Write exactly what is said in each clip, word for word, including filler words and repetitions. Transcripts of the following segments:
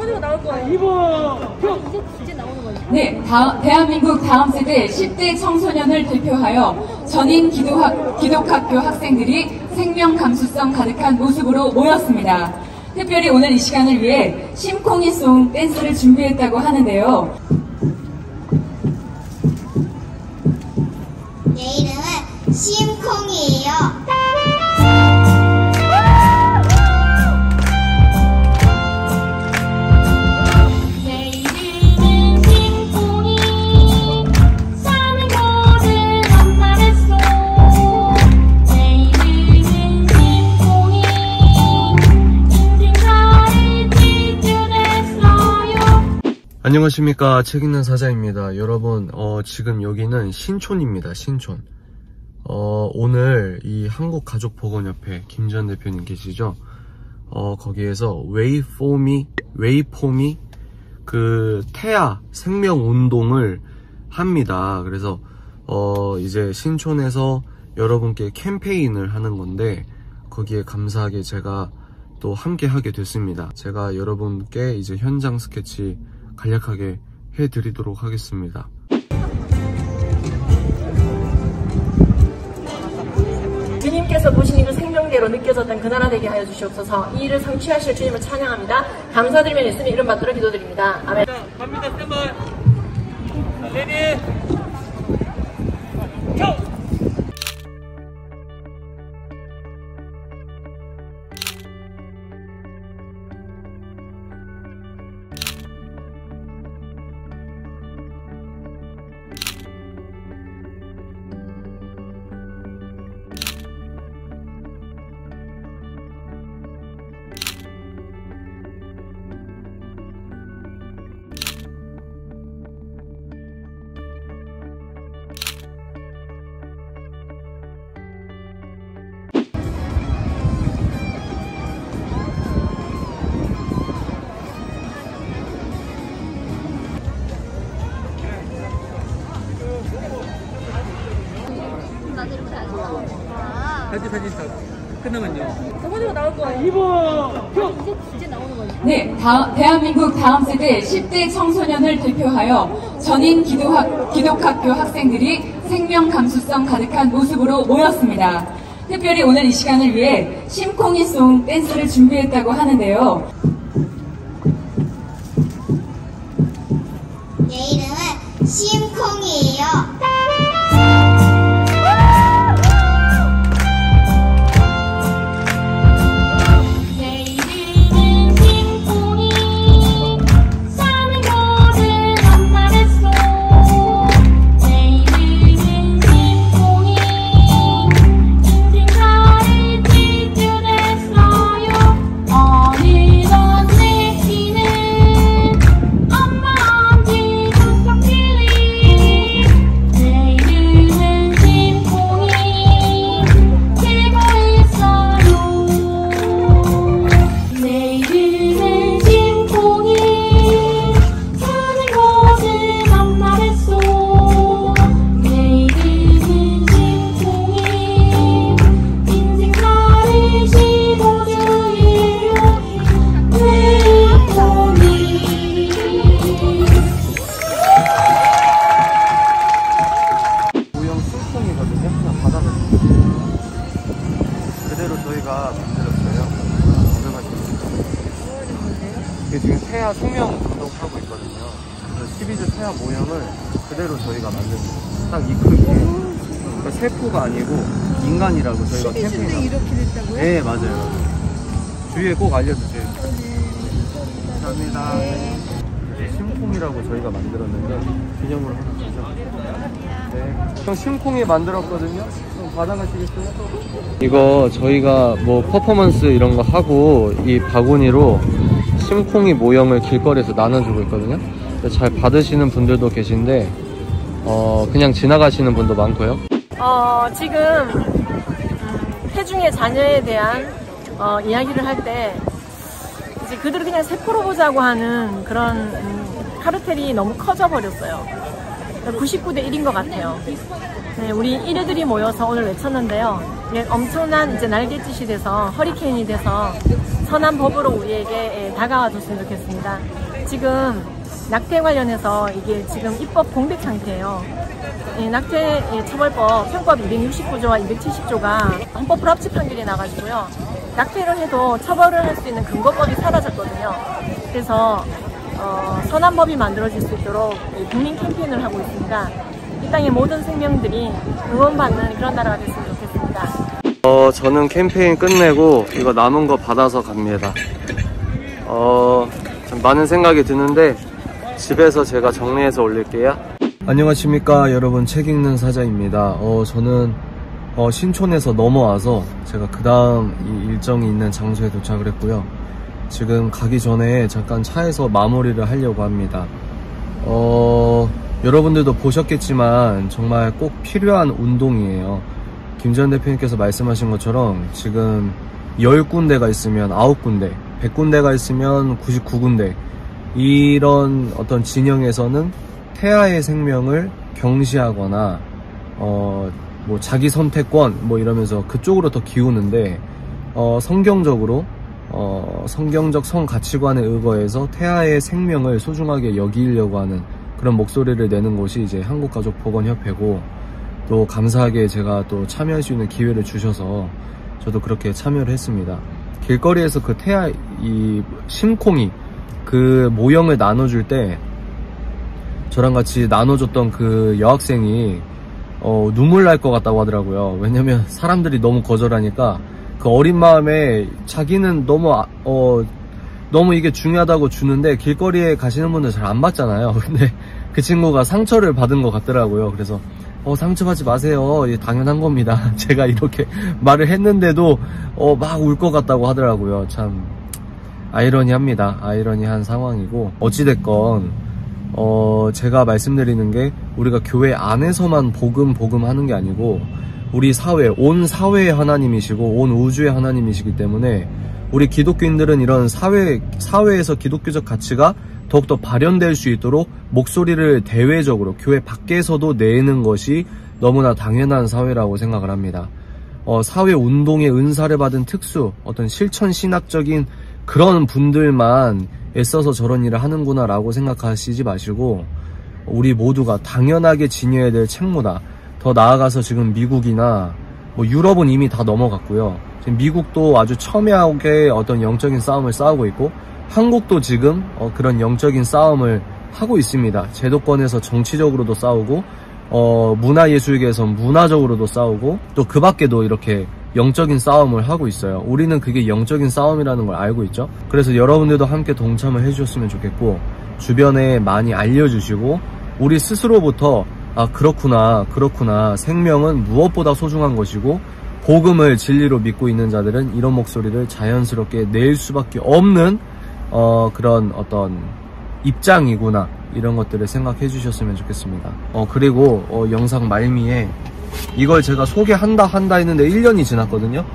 저번에도 나올 거야. 이번 이제 이제 나오는 거예요. 네, 다, 대한민국 다음 세대 십 대 청소년을 대표하여 전인 기도학, 기독학교 학생들이 생명 감수성 가득한 모습으로 모였습니다. 특별히 오늘 이 시간을 위해 심콩이송 댄스를 준비했다고 하는데요. 내 이름은 심콩이에요. 안녕하십니까, 책 읽는 사자입니다. 여러분, 어, 지금 여기는 신촌입니다. 신촌. 어, 오늘 이 한국가족보건협회 김지현 대표님 계시죠? 어, 거기에서 Wait for me, Wait for me 그 태아 생명 운동을 합니다. 그래서 어, 이제 신촌에서 여러분께 캠페인을 하는 건데, 거기에 감사하게 제가 또 함께 하게 됐습니다. 제가 여러분께 이제 현장 스케치 간략하게 해드리도록 하겠습니다. 주님께서 보신 이를 생명대로 느껴졌던 그 나라 되게 하여 주시옵소서. 이 일을 성취하실 주님을 찬양합니다. 감사드리며 예수님 이름 받들어 기도드립니다. 아멘. 자, 갑니다. 스탠바이. 레디. 켜! 사진 사진 다 끝나면요. 저번에도 나올 거야. 이번 이제 이제 나오는 거예요. 네, 다, 대한민국 다음 세대 십 대 청소년을 대표하여 전인 기도학, 기독학교 학생들이 생명 감수성 가득한 모습으로 모였습니다. 특별히 오늘 이 시간을 위해 심콩이송 댄스를 준비했다고 하는데요. 내 이름은 심콩이에요. 그대로 저희가 만들었어요. 이게 지금 태아 생명 운동하고 있거든요. 그래서 십이 주 태아 모형을 그대로 저희가 만들었어요. 딱 이 크기에. 그러니까 세포가 아니고 인간이라고 저희가 캠페인을 이렇게 됐다고요? 네, 맞아요. 주위에 꼭 알려주세요. 감사합니다. 네. 심콩이라고 저희가 만들었는데 기념으로 하나 주죠. 네. 형 심콩이 만들었거든요. 좀 받아가시겠어요? 이거 저희가 뭐 퍼포먼스 이런 거 하고 이 바구니로 심콩이 모형을 길거리에서 나눠주고 있거든요. 잘 받으시는 분들도 계신데 어 그냥 지나가시는 분도 많고요. 어 지금 음, 태중의 자녀에 대한 어, 이야기를 할 때 이제 그들을 그냥 세포로 보자고 하는 그런 음, 카르텔이 너무 커져 버렸어요. 구십구 대 일인 것 같아요. 네, 우리 일회들이 모여서 오늘 외쳤는데요. 이게 엄청난 이제 날갯짓이 돼서 허리케인이 돼서 선한 법으로 우리에게 다가와 줬으면 좋겠습니다. 지금 낙태 관련해서 이게 지금 입법 공백 상태예요. 낙태 처벌법 형법 이백육십구 조와 이백칠십 조가 헌법 불합치 판결이 나가지고요. 낙태를 해도 처벌을 할 수 있는 근거법이 사라졌거든요. 그래서 어, 선한 법이 만들어질 수 있도록 국민 캠페인을 하고 있습니다. 이 땅의 모든 생명들이 응원받는 그런 나라가 됐으면 좋겠습니다. 어, 저는 캠페인 끝내고 이거 남은 거 받아서 갑니다. 어, 좀 많은 생각이 드는데 집에서 제가 정리해서 올릴게요. 안녕하십니까 여러분, 책 읽는 사자입니다. 어, 저는 어, 신촌에서 넘어와서 제가 그 다음 이 일정이 있는 장소에 도착을 했고요. 지금 가기 전에 잠깐 차에서 마무리를 하려고 합니다. 어, 여러분들도 보셨겠지만 정말 꼭 필요한 운동이에요. 김 전 대표님께서 말씀하신 것처럼 지금 열 군데가 있으면 아홉 군데, 백 군데가 있으면 구십구 군데, 이런 어떤 진영에서는 태아의 생명을 경시하거나 어, 뭐 자기 선택권 뭐 이러면서 그쪽으로 더 기우는데, 어, 성경적으로 어, 성경적 성 가치관에 의거해서 태아의 생명을 소중하게 여기려고 하는 그런 목소리를 내는 곳이 이제 한국가족보건협회고, 또 감사하게 제가 또 참여할 수 있는 기회를 주셔서 저도 그렇게 참여를 했습니다. 길거리에서 그 태아 이 심콩이 그 모형을 나눠줄 때 저랑 같이 나눠줬던 그 여학생이 어, 눈물 날 것 같다고 하더라고요. 왜냐면 사람들이 너무 거절하니까 그 어린 마음에 자기는 너무 어 너무 이게 중요하다고 주는데 길거리에 가시는 분들 잘 안 받잖아요. 근데 그 친구가 상처를 받은 것 같더라고요. 그래서 어 상처받지 마세요, 예, 당연한 겁니다. 제가 이렇게 말을 했는데도 어 막 울 것 같다고 하더라고요. 참 아이러니합니다. 아이러니한 상황이고, 어찌됐건 어 제가 말씀드리는 게 우리가 교회 안에서만 복음 복음 하는 게 아니고 우리 사회, 온 사회의 하나님이시고 온 우주의 하나님이시기 때문에 우리 기독교인들은 이런 사회, 사회에서 기독교적 가치가 더욱더 발현될 수 있도록 목소리를 대외적으로 교회 밖에서도 내는 것이 너무나 당연한 사회라고 생각을 합니다. 어, 사회 운동의 은사를 받은 특수, 어떤 실천 신학적인 그런 분들만 애써서 저런 일을 하는구나 라고 생각하시지 마시고, 우리 모두가 당연하게 지녀야 될 책무다. 더 나아가서 지금 미국이나 뭐 유럽은 이미 다 넘어갔고요. 지금 미국도 아주 첨예하게 어떤 영적인 싸움을 싸우고 있고, 한국도 지금 어 그런 영적인 싸움을 하고 있습니다. 제도권에서 정치적으로도 싸우고, 어 문화예술계에서 문화적으로도 싸우고, 또 그 밖에도 이렇게 영적인 싸움을 하고 있어요. 우리는 그게 영적인 싸움이라는 걸 알고 있죠. 그래서 여러분들도 함께 동참을 해주셨으면 좋겠고, 주변에 많이 알려주시고, 우리 스스로부터 아 그렇구나 그렇구나 생명은 무엇보다 소중한 것이고 복음을 진리로 믿고 있는 자들은 이런 목소리를 자연스럽게 낼 수밖에 없는 어 그런 어떤 입장이구나, 이런 것들을 생각해 주셨으면 좋겠습니다. 어 그리고 어 영상 말미에 이걸 제가 소개한다 한다 했는데 일 년이 지났거든요.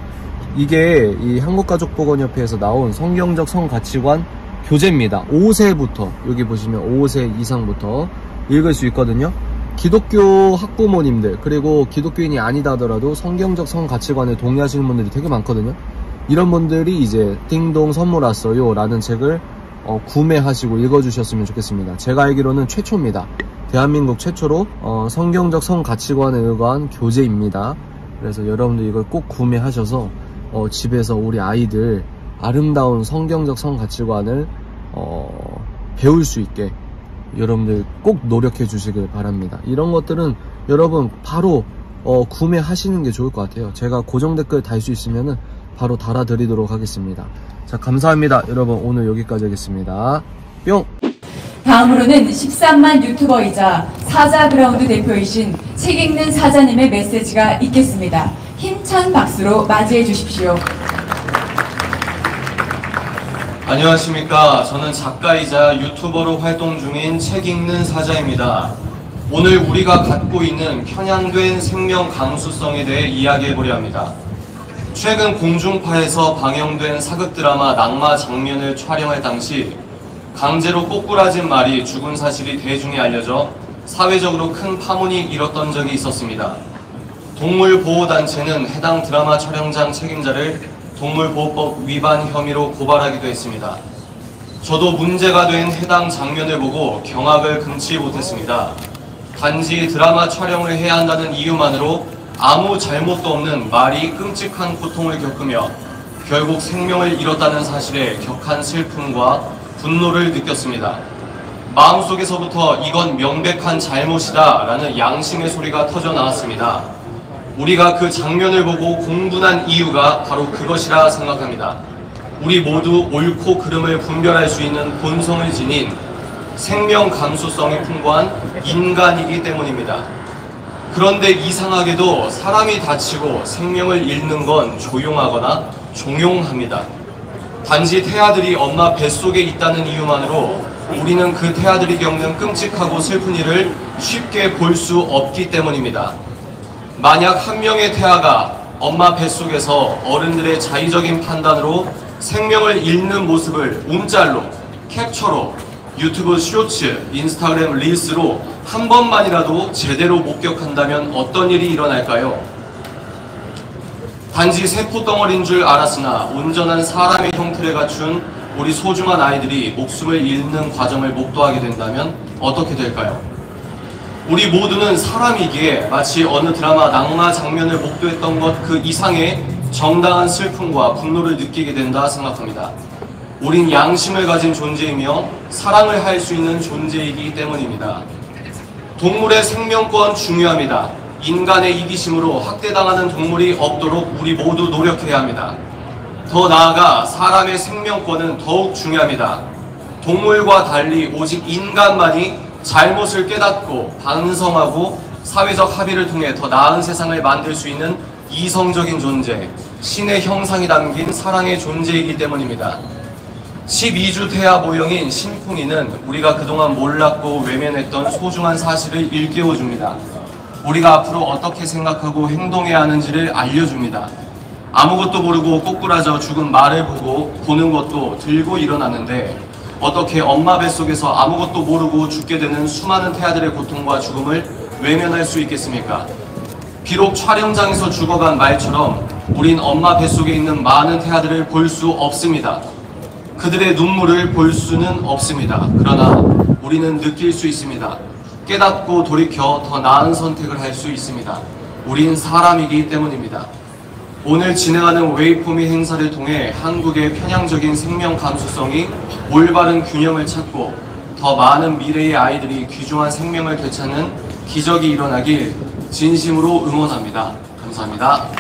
이게 이 한국가족보건협회에서 나온 성경적 성가치관 교재입니다. 오 세부터, 여기 보시면 오 세 이상부터 읽을 수 있거든요. 기독교 학부모님들, 그리고 기독교인이 아니다 하더라도 성경적 성가치관에 동의하시는 분들이 되게 많거든요. 이런 분들이 이제 띵동 선물 왔어요 라는 책을 어, 구매하시고 읽어주셨으면 좋겠습니다. 제가 알기로는 최초입니다. 대한민국 최초로 어, 성경적 성가치관에 의거한 교재입니다. 그래서 여러분들 이걸 꼭 구매하셔서 어, 집에서 우리 아이들 아름다운 성경적 성가치관을 어, 배울 수 있게 여러분들 꼭 노력해 주시길 바랍니다. 이런 것들은 여러분 바로 어, 구매하시는 게 좋을 것 같아요. 제가 고정 댓글 달 수 있으면은 바로 달아드리도록 하겠습니다. 자, 감사합니다. 여러분 오늘 여기까지 하겠습니다. 뿅! 다음으로는 십삼만 유튜버이자 사자그라운드 대표이신 책 읽는 사자님의 메시지가 있겠습니다. 힘찬 박수로 맞이해 주십시오. 안녕하십니까. 저는 작가이자 유튜버로 활동 중인 책 읽는 사자입니다. 오늘 우리가 갖고 있는 편향된 생명 감수성에 대해 이야기해보려 합니다. 최근 공중파에서 방영된 사극 드라마 낙마 장면을 촬영할 당시 강제로 꼬꾸라진 말이 죽은 사실이 대중에 알려져 사회적으로 큰 파문이 일었던 적이 있었습니다. 동물보호단체는 해당 드라마 촬영장 책임자를 동물보호법 위반 혐의로 고발하기도 했습니다. 저도 문제가 된 해당 장면을 보고 경악을 금치 못했습니다. 단지 드라마 촬영을 해야 한다는 이유만으로 아무 잘못도 없는 말이 끔찍한 고통을 겪으며 결국 생명을 잃었다는 사실에 격한 슬픔과 분노를 느꼈습니다. 마음속에서부터 이건 명백한 잘못이다 라는 양심의 소리가 터져 나왔습니다. 우리가 그 장면을 보고 공분한 이유가 바로 그것이라 생각합니다. 우리 모두 옳고 그름을 분별할 수 있는 본성을 지닌 생명 감수성이 풍부한 인간이기 때문입니다. 그런데 이상하게도 사람이 다치고 생명을 잃는 건 조용하거나 종용합니다. 단지 태아들이 엄마 뱃속에 있다는 이유만으로 우리는 그 태아들이 겪는 끔찍하고 슬픈 일을 쉽게 볼 수 없기 때문입니다. 만약 한 명의 태아가 엄마 뱃속에서 어른들의 자의적인 판단으로 생명을 잃는 모습을 움짤로, 캡처로, 유튜브 쇼츠, 인스타그램 릴스로 한 번만이라도 제대로 목격한다면 어떤 일이 일어날까요? 단지 세포덩어리인 줄 알았으나 온전한 사람의 형태를 갖춘 우리 소중한 아이들이 목숨을 잃는 과정을 목도하게 된다면 어떻게 될까요? 우리 모두는 사람이기에 마치 어느 드라마 낭만 장면을 목도했던 것 그 이상의 정당한 슬픔과 분노를 느끼게 된다 생각합니다. 우린 양심을 가진 존재이며 사랑을 할 수 있는 존재이기 때문입니다. 동물의 생명권 중요합니다. 인간의 이기심으로 학대당하는 동물이 없도록 우리 모두 노력해야 합니다. 더 나아가 사람의 생명권은 더욱 중요합니다. 동물과 달리 오직 인간만이 잘못을 깨닫고 반성하고 사회적 합의를 통해 더 나은 세상을 만들 수 있는 이성적인 존재, 신의 형상이 담긴 사랑의 존재이기 때문입니다. 십이 주 태아 모형인 심쿵이는 우리가 그동안 몰랐고 외면했던 소중한 사실을 일깨워줍니다. 우리가 앞으로 어떻게 생각하고 행동해야 하는지를 알려줍니다. 아무것도 모르고 꼬꾸라져 죽은 말을 보고 보는 것도 들고 일어나는데 어떻게 엄마 뱃속에서 아무것도 모르고 죽게 되는 수많은 태아들의 고통과 죽음을 외면할 수 있겠습니까? 비록 촬영장에서 죽어간 말처럼 우린 엄마 뱃속에 있는 많은 태아들을 볼 수 없습니다. 그들의 눈물을 볼 수는 없습니다. 그러나 우리는 느낄 수 있습니다. 깨닫고 돌이켜 더 나은 선택을 할 수 있습니다. 우린 사람이기 때문입니다. 오늘 진행하는 웨이포미 행사를 통해 한국의 편향적인 생명 감수성이 올바른 균형을 찾고 더 많은 미래의 아이들이 귀중한 생명을 되찾는 기적이 일어나길 진심으로 응원합니다. 감사합니다.